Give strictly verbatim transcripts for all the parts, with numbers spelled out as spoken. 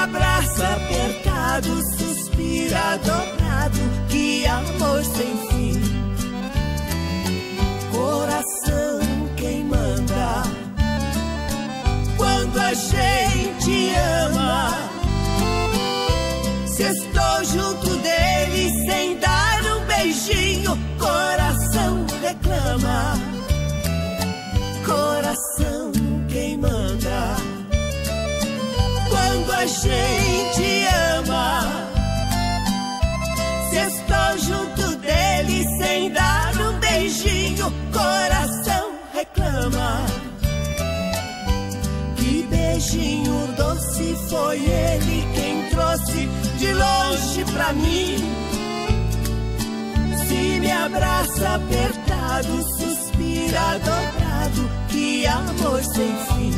abraça apertado, suspira dobrado, que amor sem fim. Coração quem manda quando a gente ama. Se estou junto dele sem dar um beijinho, coração reclama. Coração quem manda quando a gente ama. Se estou junto dele sem dar um beijinho, coração reclama. Que beijinho doce foi ele quem trouxe de longe pra mim. Se me abraça apertado, suspira dobrado, que amor sem fim.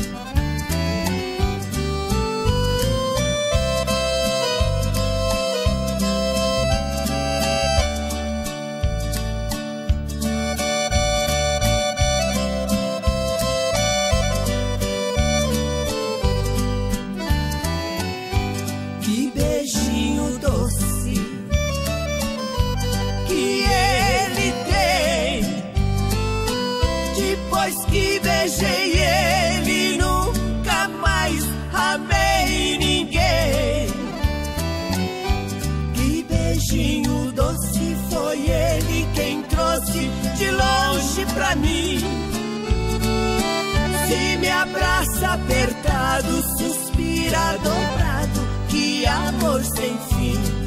Depois que beijei ele, nunca mais amei ninguém. Que beijinho doce foi ele quem trouxe de longe pra mim. Se me abraça apertado, suspira dobrado, que amor sem fim.